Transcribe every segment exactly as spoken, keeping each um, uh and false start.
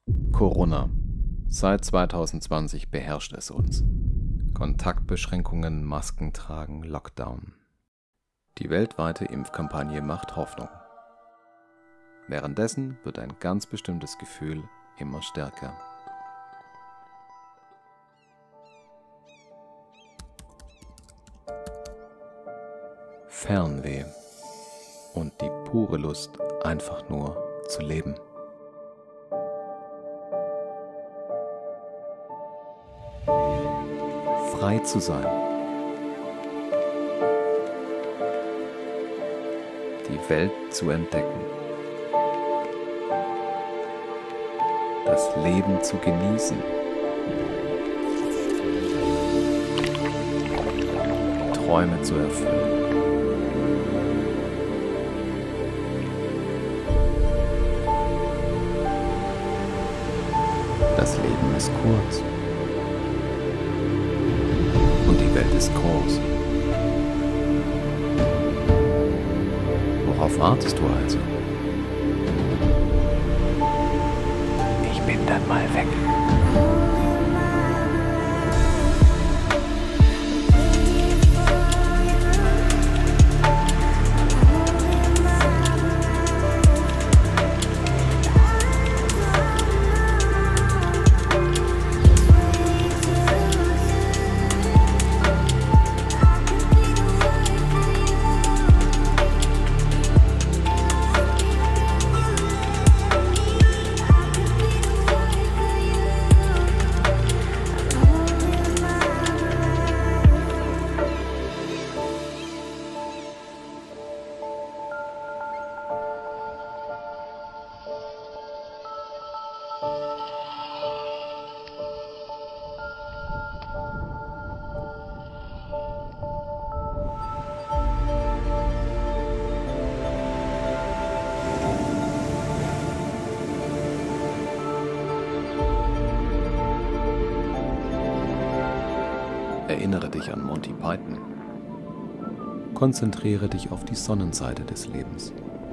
Corona. Seit zweitausendzwanzig beherrscht es uns. Kontaktbeschränkungen, Masken tragen, Lockdown. Die weltweite Impfkampagne macht Hoffnung. Währenddessen wird ein ganz bestimmtes Gefühl immer stärker. Fernweh und die pure Lust, einfach nur zu leben. Frei zu sein. Die Welt zu entdecken. Das Leben zu genießen. Träume zu erfüllen. Das Leben ist kurz. Und die Welt ist groß. Worauf wartest du also? Ich bin dann mal weg. Erinnere dich an Monty Python. Konzentriere dich auf die Sonnenseite des Lebens.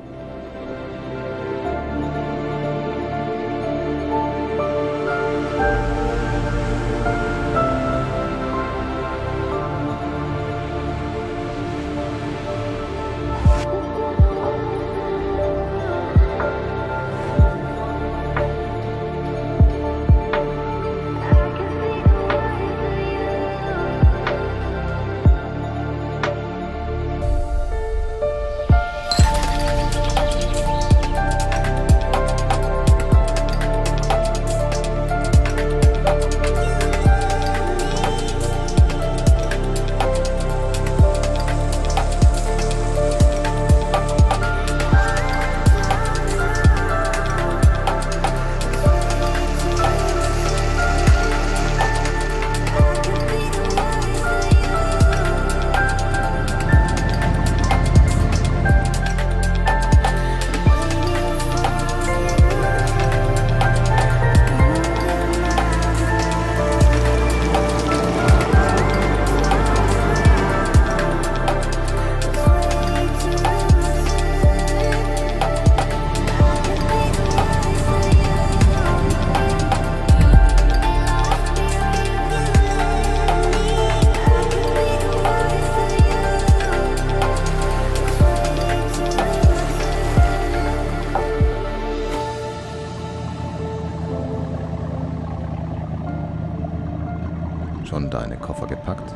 Schon deine Koffer gepackt?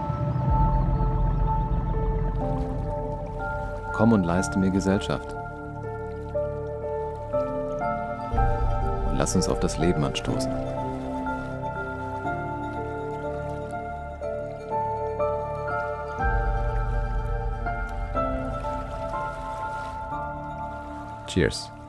Komm und leiste mir Gesellschaft. Und lass uns auf das Leben anstoßen. Cheers.